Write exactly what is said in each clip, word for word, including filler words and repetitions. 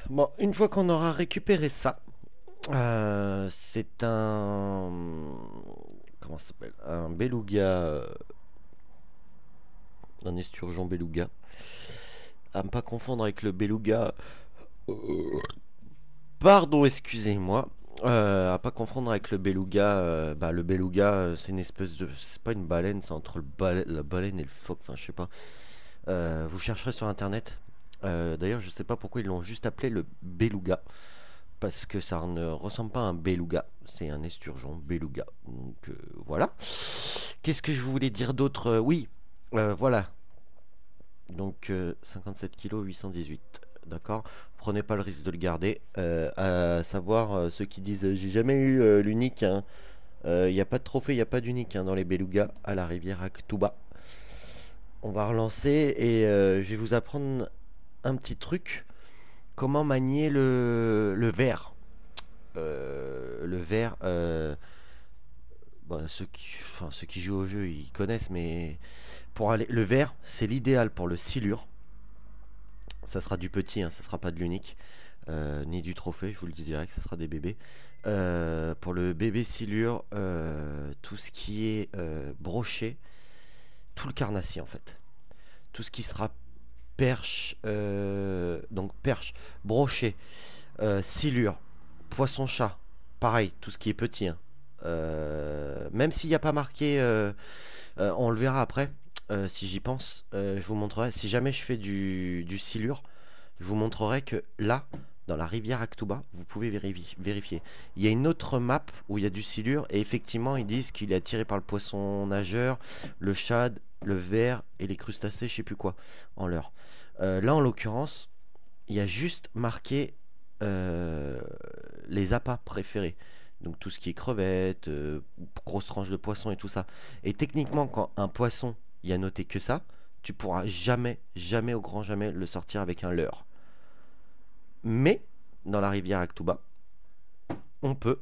Bon, une fois qu'on aura récupéré ça, euh, c'est un... Comment ça s'appelle? Un beluga, euh, un esturgeon beluga. À ne pas confondre avec le beluga... Pardon, excusez-moi. Euh, à pas confondre avec le beluga. Euh, bah, le beluga, euh, c'est une espèce de... C'est pas une baleine, c'est entre le bale- la baleine et le phoque. Enfin, je sais pas. Euh, vous chercherez sur internet. Euh, D'ailleurs, je sais pas pourquoi ils l'ont juste appelé le beluga. Parce que ça ne ressemble pas à un beluga, c'est un esturgeon beluga. Donc euh, voilà. Qu'est-ce que je voulais dire d'autre? Euh, Oui, euh, voilà. Donc euh, cinquante-sept kilos, huit cent dix-huit. D'accord. Prenez pas le risque de le garder. Euh, à savoir euh, ceux qui disent euh, j'ai jamais eu euh, l'unique. Il n'y a pas de trophée, il n'y a pas d'unique hein, dans les belugas à la rivière Aktuba. On va relancer et euh, je vais vous apprendre un petit truc. Comment manier le, le verre. Euh, le verre. Euh, Bon, ceux qui, enfin, ceux qui jouent au jeu, ils connaissent, mais pour aller, le vert, c'est l'idéal pour le silure. Ça sera du petit, hein, ça sera pas de l'unique, euh, ni du trophée. Je vous le dis direct, ça sera des bébés. Euh, pour le bébé silure, euh, tout ce qui est euh, broché, tout le carnassier en fait, tout ce qui sera perche, euh, donc perche, brochet, euh, silure, poisson-chat, pareil, tout ce qui est petit, hein. Euh, même s'il n'y a pas marqué, euh, euh, on le verra après, euh, si j'y pense, euh, je vous montrerai, si jamais je fais du, du silure, je vous montrerai que là, dans la rivière Aktuba, vous pouvez vérifier, vérifier. Il y a une autre map où il y a du silure, et effectivement, ils disent qu'il est attiré par le poisson nageur, le shad, le ver et les crustacés, je sais plus quoi, en leurre. Euh, là, en l'occurrence, il y a juste marqué euh, les appâts préférés. Donc tout ce qui est crevettes, euh, grosses tranches de poisson et tout ça. Et techniquement, quand un poisson, il y a noté que ça, tu pourras jamais, jamais au grand jamais le sortir avec un leurre. Mais dans la rivière Aktuba, on peut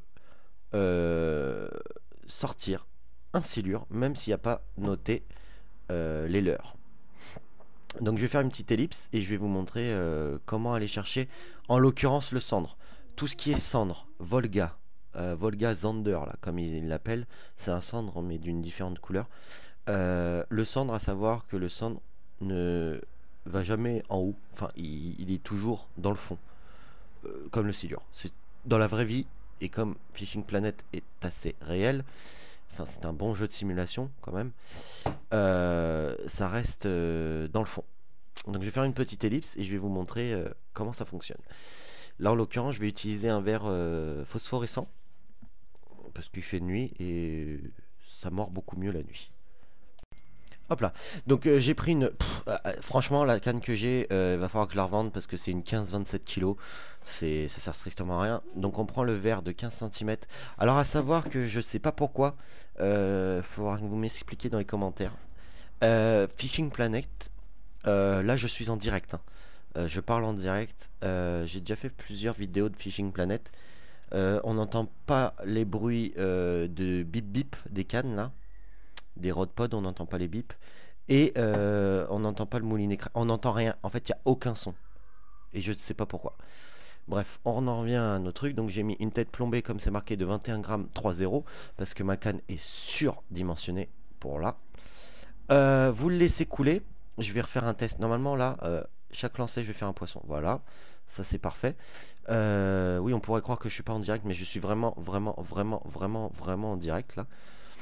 euh, sortir un silure, même s'il n'y a pas noté euh, les leurres. Donc je vais faire une petite ellipse et je vais vous montrer euh, comment aller chercher, en l'occurrence, le cendre. Tout ce qui est cendre, Volga, euh, Volga Zander, là, comme il l'appelle, c'est un cendre mais d'une différente couleur. Euh, le cendre, à savoir que le cendre ne va jamais en haut, enfin il, il est toujours dans le fond, euh, comme le silure. C'est dans la vraie vie et comme Fishing Planet est assez réel, enfin c'est un bon jeu de simulation quand même, euh, ça reste euh, dans le fond. Donc je vais faire une petite ellipse et je vais vous montrer euh, comment ça fonctionne. Là en l'occurrence je vais utiliser un verre euh, phosphorescent parce qu'il fait nuit et ça mord beaucoup mieux la nuit. Hop là. Donc euh, j'ai pris une... pff, euh, euh, franchement la canne que j'ai, euh, il va falloir que je la revende parce que c'est une quinze vingt-sept kilos. C'est, ça sert strictement à rien. Donc on prend le verre de quinze centimètres. Alors à savoir que je sais pas pourquoi, euh, faut voir que vous m'expliquer dans les commentaires. Euh, Fishing Planet, euh, là je suis en direct, hein. Euh, je parle en direct. Euh, j'ai déjà fait plusieurs vidéos de Fishing Planet. Euh, on n'entend pas les bruits euh, de bip bip des cannes là, des rod pods, on n'entend pas les bips. Et euh, on n'entend pas le moulinet. On n'entend rien. En fait, il n'y a aucun son. Et je ne sais pas pourquoi. Bref, on en revient à nos trucs. Donc j'ai mis une tête plombée comme c'est marqué de vingt et un grammes trois zéro parce que ma canne est surdimensionnée pour là. Euh, vous le laissez couler. Je vais refaire un test. Normalement, là, euh, chaque lancer, je vais faire un poisson. Voilà, ça c'est parfait. Euh, oui, on pourrait croire que je suis pas en direct, mais je suis vraiment, vraiment, vraiment, vraiment, vraiment en direct là.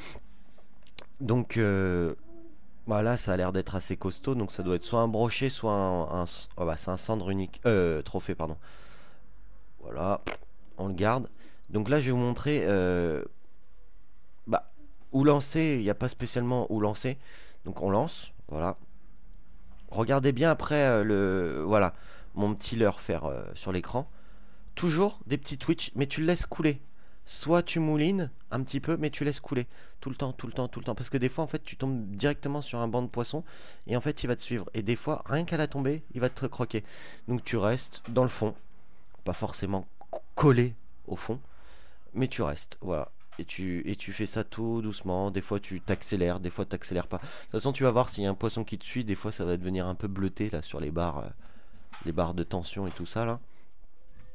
Donc euh, voilà, ça a l'air d'être assez costaud. Donc ça doit être soit un brochet, soit un, un- oh bah, c'est un cendre unique, euh, trophée, pardon. Voilà, on le garde. Donc là, je vais vous montrer euh, bah, où lancer. Il n'y a pas spécialement où lancer. Donc on lance, voilà. Regardez bien après euh, le voilà mon petit leurre faire euh, sur l'écran. Toujours des petits twitch, mais tu le laisses couler. Soit tu moulines un petit peu, mais tu laisses couler tout le temps, tout le temps, tout le temps. Parce que des fois, en fait, tu tombes directement sur un banc de poisson et en fait, il va te suivre. Et des fois, rien qu'à la tomber, il va te croquer. Donc tu restes dans le fond, pas forcément collé au fond, mais tu restes. Voilà. Et tu, et tu fais ça tout doucement. Des fois, tu t'accélères, des fois, tu t'accélères pas. De toute façon, tu vas voir s'il y a un poisson qui te suit. Des fois, ça va devenir un peu bleuté là sur les barres, euh, les barres de tension et tout ça là.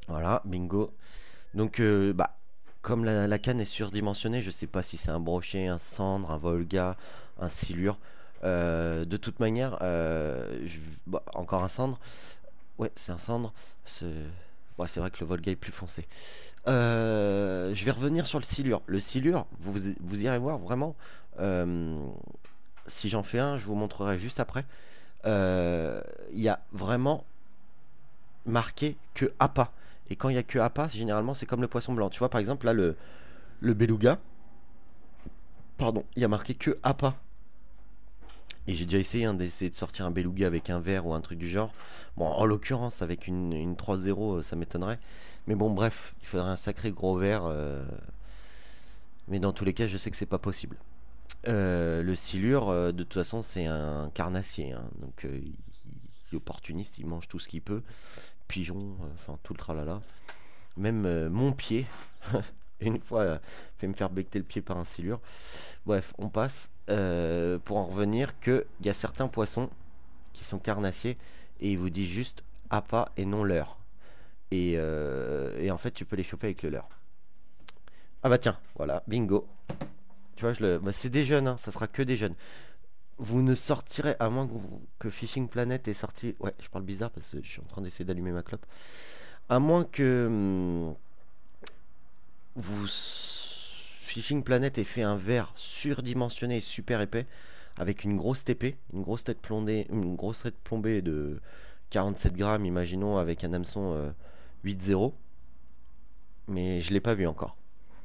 Voilà, bingo. Donc, euh, bah, comme la, la canne est surdimensionnée, je sais pas si c'est un brochet, un cendre, un Volga, un silure. Euh, de toute manière, euh, je- bah, encore un cendre. Ouais, c'est un cendre. C'est ouais, c'est vrai que le Volga est plus foncé. Euh, je vais revenir sur le silure. Le silure, vous, vous irez voir vraiment. euh, si j'en fais un, je vous montrerai juste après. Euh, Il y a vraiment marqué que appât. Et quand il y a que appât, généralement c'est comme le poisson blanc. Tu vois, par exemple, là, le, le beluga, pardon, il y a marqué que appât. Et j'ai déjà essayé hein, d'essayer de sortir un beluga avec un verre ou un truc du genre. Bon, en l'occurrence, avec une, une trois zéro, euh, ça m'étonnerait. Mais bon, bref, il faudrait un sacré gros verre. euh, Mais dans tous les cas, je sais que c'est pas possible. Euh, le silure, euh, de toute façon, c'est un carnassier, hein. Donc, euh, il, il est opportuniste, il mange tout ce qu'il peut. Pigeon, euh, enfin, tout le tralala. Même euh, mon pied, une fois, euh, fait me faire becter le pied par un silure. Bref, on passe. Euh, pour en revenir, que il y a certains poissons qui sont carnassiers et ils vous disent juste appât et non leurre. Et, euh, et en fait, tu peux les choper avec le leurre. Ah bah tiens, voilà, bingo. Tu vois, je le... bah, c'est des jeunes, hein, ça sera que des jeunes. Vous ne sortirez, à moins que, vous- que Fishing Planet ait sorti. Ouais, je parle bizarre parce que je suis en train d'essayer d'allumer ma clope. À moins que hum, vous. Fishing Planet ait fait un verre surdimensionné et super épais avec une grosse T P, une grosse tête plombée, une grosse tête plombée de quarante-sept grammes, imaginons, avec un hameçon euh, huit zéro. Mais je l'ai pas vu encore.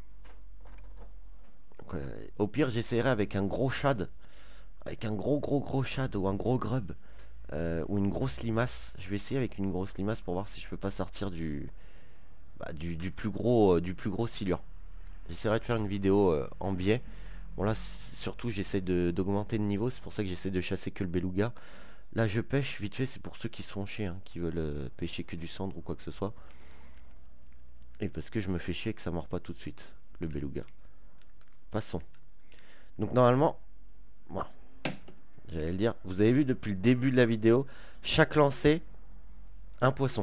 Donc, euh, au pire, j'essaierai avec un gros shad, avec un gros gros gros shad ou un gros grub. Euh, ou une grosse limace. Je vais essayer avec une grosse limace pour voir si je peux pas sortir du, bah, du, du plus gros euh, du plus gros silure. J'essaierai de faire une vidéo euh, en biais. Bon là surtout j'essaie de- d'augmenter le niveau, c'est pour ça que j'essaie de chasser que le beluga. Là je pêche vite fait, c'est pour ceux qui se font chier, hein, qui veulent euh, pêcher que du cendre ou quoi que ce soit. Et parce que je me fais chier que ça mord pas tout de suite, le beluga. Passons. Donc normalement, voilà, j'allais le dire, vous avez vu depuis le début de la vidéo, chaque lancé, un poisson.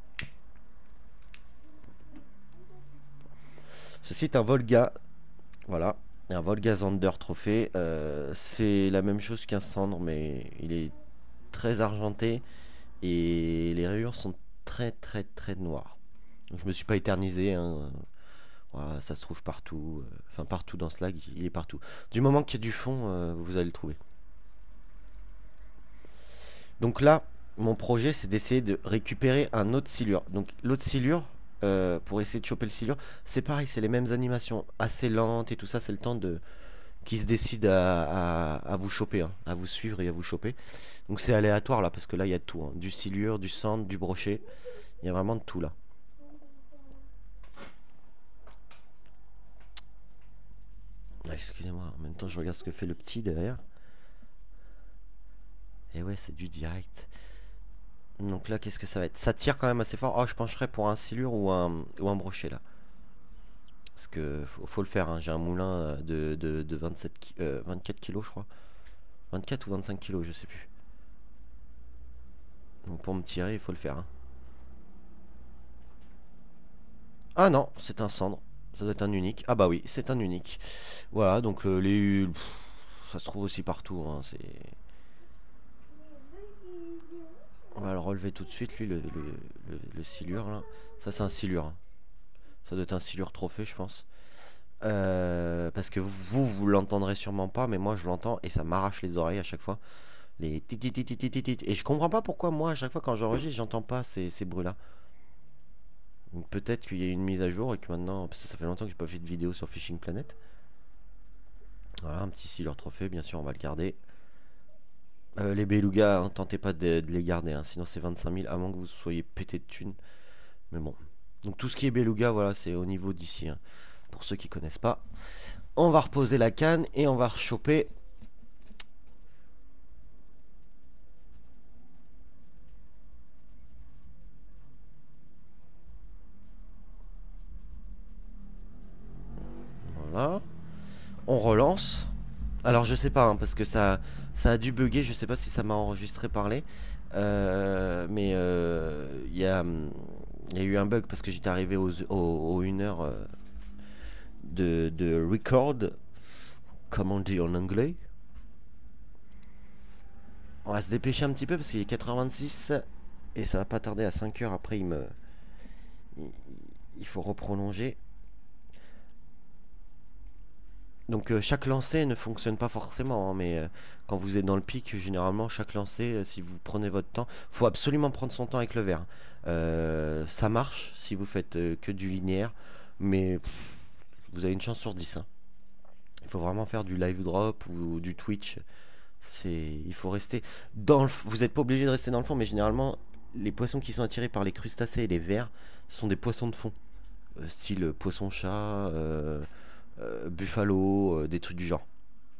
Ceci est un Volga. Voilà, un Volga Zander trophée. Euh, c'est la même chose qu'un cendre, mais il est très argenté et les rayures sont très très très noires. Donc, je me suis pas éternisé, hein. Voilà, ça se trouve partout. euh, Enfin, partout dans ce lac, il est partout. Du moment qu'il y a du fond, euh, vous allez le trouver. Donc là, mon projet, c'est d'essayer de récupérer un autre silure. Donc l'autre silure, euh, pour essayer de choper le silure, c'est pareil, c'est les mêmes animations, assez lentes et tout ça. C'est le temps de qui se décide à, à- à vous choper, hein, à vous suivre et à vous choper. Donc c'est aléatoire là, parce que là il y a de tout, hein. Du silure, du sand, du brochet, il y a vraiment de tout là. Ah, excusez-moi, en même temps je regarde ce que fait le petit derrière. Et ouais, c'est du direct. Donc là, qu'est-ce que ça va être? Ça tire quand même assez fort. Oh, je pencherais pour un silure ou un, ou un brochet là. Parce que faut, faut le faire, hein. J'ai un moulin euh, de, de, de vingt-sept ki- euh, vingt-quatre kilos, je crois. vingt-quatre ou vingt-cinq kilos, je sais plus. Donc pour me tirer, il faut le faire, hein. Ah non, c'est un cendre. Ça doit être un unique. Ah bah oui, c'est un unique. Voilà, donc euh, les... pff, ça se trouve aussi partout, hein, c'est... On va le relever tout de suite, lui, le, le, le- le silure, là. Ça, c'est un silure, hein. Ça doit être un silure trophée, je pense. Euh, parce que vous, vous l'entendrez sûrement pas, mais moi, je l'entends et ça m'arrache les oreilles à chaque fois. Les tit tit tit tit tit tit. Et je comprends pas pourquoi, moi, à chaque fois quand j'enregistre, j'entends pas ces, ces bruits-là. Donc peut-être qu'il y a une mise à jour et que maintenant... Parce que ça fait longtemps que j'ai pas fait de vidéo sur Fishing Planet. Voilà, un petit silure trophée, bien sûr, on va le garder. Euh, les belugas, hein, tentez pas de, de les garder, hein, sinon c'est vingt-cinq mille, à moins que vous soyez pété de thunes. Mais bon. Donc tout ce qui est beluga, voilà, c'est au niveau d'ici, hein. Pour ceux qui connaissent pas. On va reposer la canne et on va rechoper. Voilà. On relance. Alors je sais pas, hein, parce que ça, ça a dû bugger, je sais pas si ça m'a enregistré parler. Euh, mais euh, il y a, hum, Il y a eu un bug parce que j'étais arrivé aux, aux, aux une heure euh, de, de record, comme on dit en anglais. On va se dépêcher un petit peu parce qu'il est quatre heures vingt-six et ça va pas tarder à cinq heures. Après, il me. Il, il faut reprolonger. Donc euh, chaque lancer ne fonctionne pas forcément, hein, mais euh, quand vous êtes dans le pic, généralement chaque lancer, euh, si vous prenez votre temps, faut absolument prendre son temps avec le verre. Euh, ça marche si vous faites euh, que du linéaire, mais pff, vous avez une chance sur dix, hein. Il faut vraiment faire du live drop ou, ou du Twitch. C'est, il faut rester dans le, vous n'êtes pas obligé de rester dans le fond, mais généralement les poissons qui sont attirés par les crustacés et les vers sont des poissons de fond, euh, style poisson-chat. Euh, euh, buffalo, euh, des trucs du genre.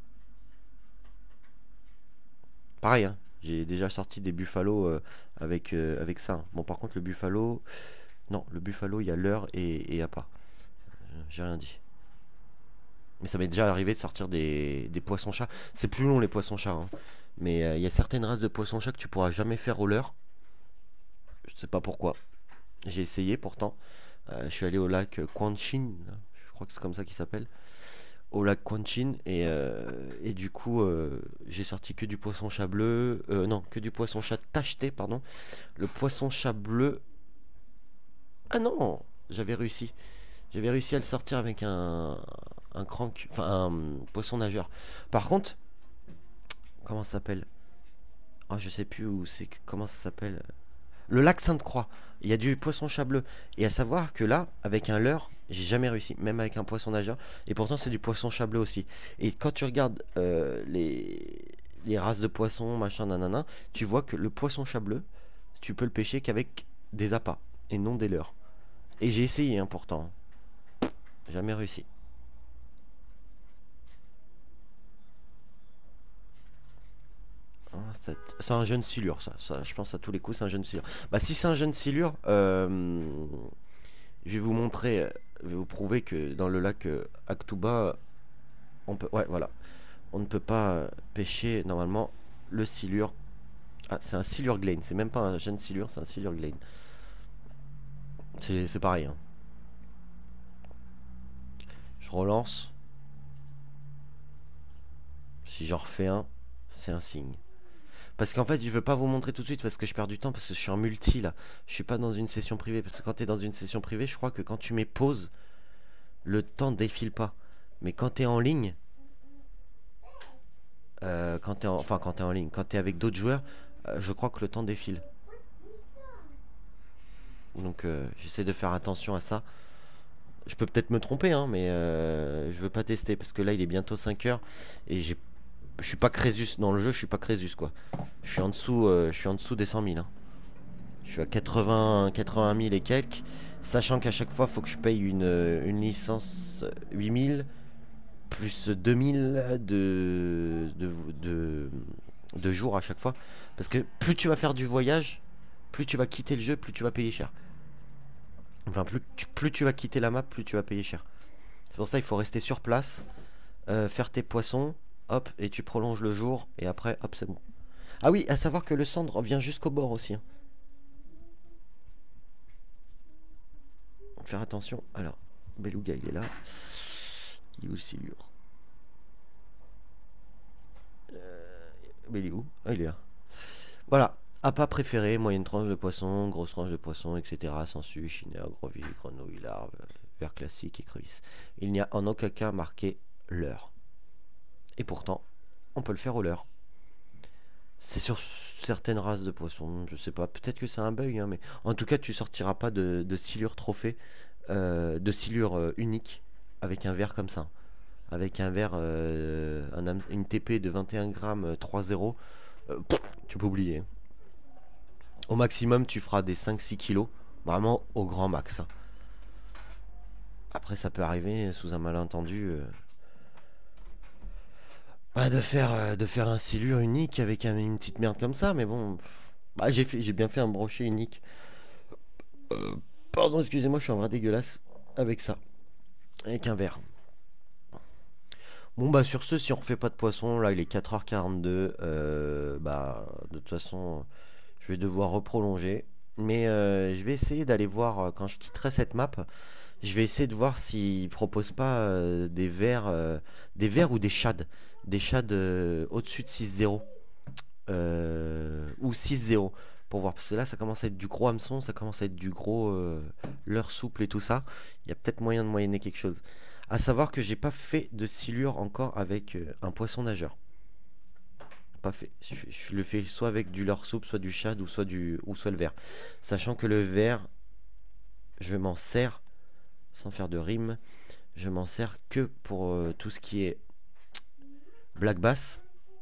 Pareil, hein, j'ai déjà sorti des buffalos euh, avec, euh, avec ça, hein. Bon, par contre, le buffalo. Non, le buffalo, il y a l'heure et il n'y a pas. Euh, J'ai rien dit. Mais ça m'est déjà arrivé de sortir des, des poissons-chats. C'est plus long les poissons-chats, hein. Mais euh, il y a certaines races de poissons-chats que tu pourras jamais faire au leurre. Je sais pas pourquoi. J'ai essayé pourtant. Euh, je suis allé au lac Quan Chin, je crois que c'est comme ça qu'il s'appelle. Au lac Quanchin et, euh, et du coup euh, j'ai sorti que du poisson chat bleu, euh, non que du poisson chat tacheté pardon. Le poisson chat bleu, ah non, j'avais réussi, j'avais réussi à le sortir avec un un crank, enfin un poisson nageur. Par contre, comment ça s'appelle? Oh, je sais plus où c'est, comment ça s'appelle. Le lac Sainte-Croix, il y a du poisson chat bleu. Et à savoir que là, avec un leurre, j'ai jamais réussi, même avec un poisson nageur. Et pourtant, c'est du poisson chat bleu aussi. Et quand tu regardes euh, les, les races de poissons, machin, nanana, tu vois que le poisson chat bleu, tu peux le pêcher qu'avec des appâts et non des leurres. Et j'ai essayé, hein, pourtant. Jamais réussi. Ah, C'est c'est un jeune silure, ça. Ça, je pense à tous les coups, c'est un jeune silure. Bah, si c'est un jeune silure, euh, je vais vous montrer, euh, je vais vous prouver que dans le lac euh, Actuba, on peut, ouais, voilà, on ne peut pas euh, pêcher normalement le silure. Ah, c'est un silure glane, c'est même pas un jeune silure, c'est un silure glane. C'est c'est pareil, hein. Je relance. Si j'en refais un, c'est un signe. Parce qu'en fait, je veux pas vous montrer tout de suite parce que je perds du temps parce que je suis en multi là. Je suis pas dans une session privée parce que quand tu es dans une session privée, je crois que quand tu mets pause, le temps défile pas. Mais quand tu es en ligne, euh, quand t'es en, enfin quand t'es en ligne, quand tu es avec d'autres joueurs, euh, je crois que le temps défile. Donc euh, j'essaie de faire attention à ça. Je peux peut-être me tromper, hein, mais euh, je veux pas tester parce que là il est bientôt cinq heures et j'ai, je suis pas Crésus dans le jeu, je suis pas Crésus quoi. Je suis en dessous, euh, je suis en dessous des cent mille, hein. Je suis à quatre-vingts, quatre-vingt mille et quelques, sachant qu'à chaque fois faut que je paye une, une licence huit mille plus deux mille de, de, de, de jours à chaque fois. Parce que plus tu vas faire du voyage, plus tu vas quitter le jeu, plus tu vas payer cher. Enfin, plus tu, plus tu vas quitter la map, plus tu vas payer cher. C'est pour ça qu'il faut rester sur place, euh, faire tes poissons, hop, et tu prolonges le jour, et après, hop, c'est bon. Ah oui, à savoir que le cendre vient jusqu'au bord aussi, hein. Faire attention. Alors, Beluga, il est là. Il est où le silure? Mais il est où? Ah, il est là. Voilà. Appât préféré, moyenne tranche de poisson, grosse tranche de poisson, et cetera. Sangsue, chineur, groville, grenouille, larve, ver classique, écrevisse. Il n'y a en aucun cas marqué l'heure. Et pourtant, on peut le faire au leurre. C'est sur certaines races de poissons, je sais pas. Peut-être que c'est un bug, hein, mais en tout cas, tu sortiras pas de, de silure trophée, euh, de silure euh, unique avec un verre comme ça. Avec un verre, euh, un une T P de vingt et un grammes euh, trois zéro, euh, pff, tu peux oublier. Au maximum, tu feras des cinq six kilos. Vraiment au grand max, hein. Après, ça peut arriver sous un malentendu euh, bah, de faire, euh, de faire un silure unique avec un- une petite merde comme ça. Mais bon, bah, j'ai fait, j'ai bien fait un brochet unique. Pardon, excusez-moi, je suis un vrai dégueulasse avec ça. Avec un verre. Bon, bah, sur ce, si on refait pas de poisson, là, il est quatre heures quarante-deux. Euh, bah, de toute façon, je vais devoir reprolonger. Mais euh, je vais essayer d'aller voir euh, quand je quitterai cette map. Je vais essayer de voir s'ils proposent pas euh, des verres, euh, des verres ou des shads, des shads euh, au-dessus de six zéro euh, ou six zéro pour voir. Parce que là, ça commence à être du gros hameçon, ça commence à être du gros euh, leurre souple et tout ça. Il y a peut-être moyen de moyenner quelque chose. À savoir que j'ai pas fait de silure encore avec euh, un poisson nageur. Pas fait. Je, je le fais soit avec du leurre souple, soit du shad ou soit du ou soit le verre. Sachant que le verre, je m'en sers sans faire de rime. Je m'en sers que pour euh, tout ce qui est black bass.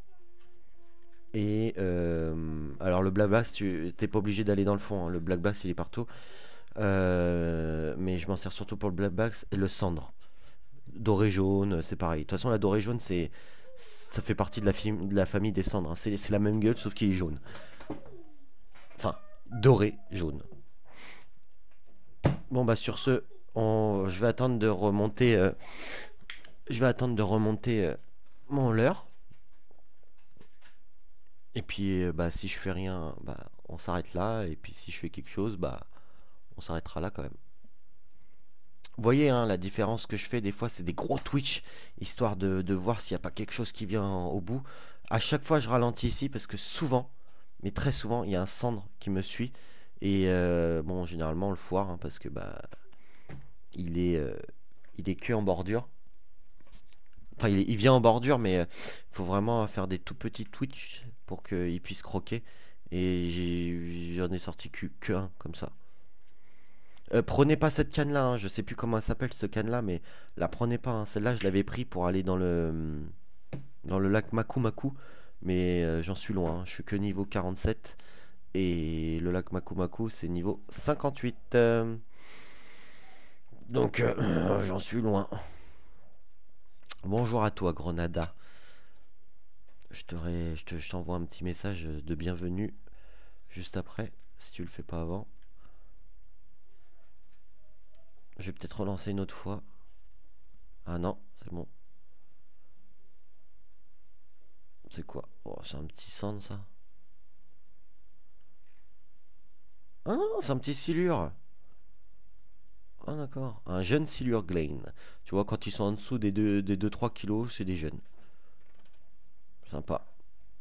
Et euh, alors le black bass, tu t'es pas obligé d'aller dans le fond, hein. Le black bass, il est partout. Euh, mais je m'en sers surtout pour le black bass et le cendre. Doré jaune, c'est pareil. De toute façon, la dorée jaune, c'est ça fait partie de la, de la famille des cendres, hein. C'est c'est la même gueule, sauf qu'il est jaune. Enfin, doré jaune. Bon bah sur ce, on- je vais attendre de remonter. euh, je vais attendre de remonter euh, mon leurre. Et puis, euh, bah, si je fais rien, bah, on s'arrête là. Et puis, si je fais quelque chose, bah, on s'arrêtera là quand même. Vous voyez, hein, la différence que je fais, des fois, c'est des gros Twitch, histoire de, de voir s'il n'y a pas quelque chose qui vient au bout. À chaque fois, je ralentis ici parce que souvent, mais très souvent, il y a un cendre qui me suit. Et euh, bon, généralement, on le foire, hein, parce que bah, il est, euh, il est que en bordure. Enfin, il, est- il vient en bordure, mais il faut vraiment faire des tout petits Twitch pour qu'il puisse croquer. Et j'ai- j'en ai sorti que, que un, comme ça. Euh, prenez pas cette canne-là, hein, je sais plus comment elle s'appelle ce canne-là, mais la prenez pas, hein. Celle-là, je l'avais pris pour aller dans le, dans le lac Maku Maku, mais euh, j'en suis loin, hein. Je suis que niveau quarante-sept et le lac Maku Maku, c'est niveau cinquante-huit. euh, donc, euh, j'en suis loin. Bonjour à toi, Grenada. Je te ré- je te- je t'envoie un petit message de bienvenue juste après, si tu le fais pas avant. Je vais peut-être relancer une autre fois. Ah non, c'est bon. C'est quoi? Oh, c'est un petit sand ça. Ah non, c'est un petit silure. Ah d'accord. Un jeune silure Glane. Tu vois, quand ils sont en dessous des deux, des deux trois kilos, c'est des jeunes. Sympa.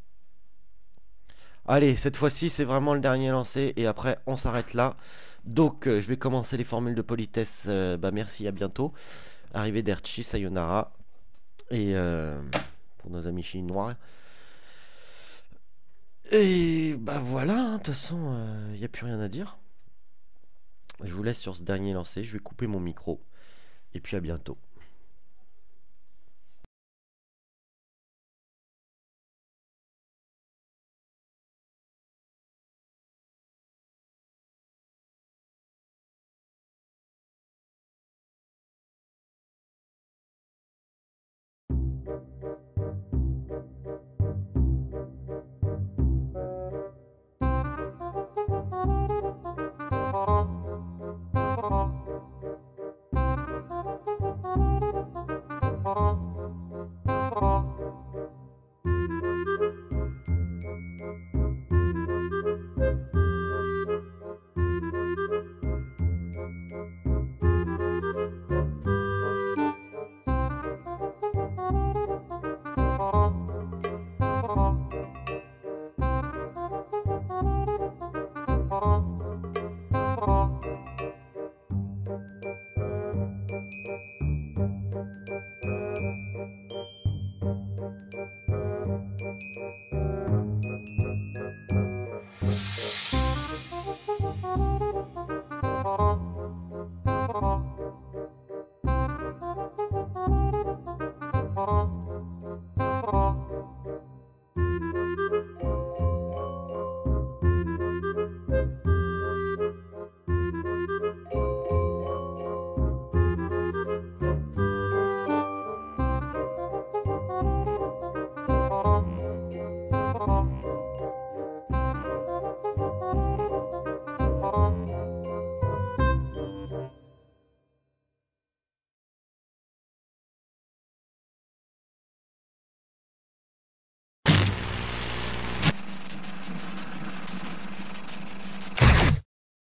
Allez, cette fois-ci, c'est vraiment le dernier lancé. Et après, on s'arrête là. Donc, euh, je vais commencer les formules de politesse. Euh, bah merci, à bientôt. Arrivederci, sayonara. Et euh, pour nos amis chinois. Et bah voilà, hein, de toute façon, il n'y a plus rien à dire. Je vous laisse sur ce dernier lancé. Je vais couper mon micro. Et puis à bientôt.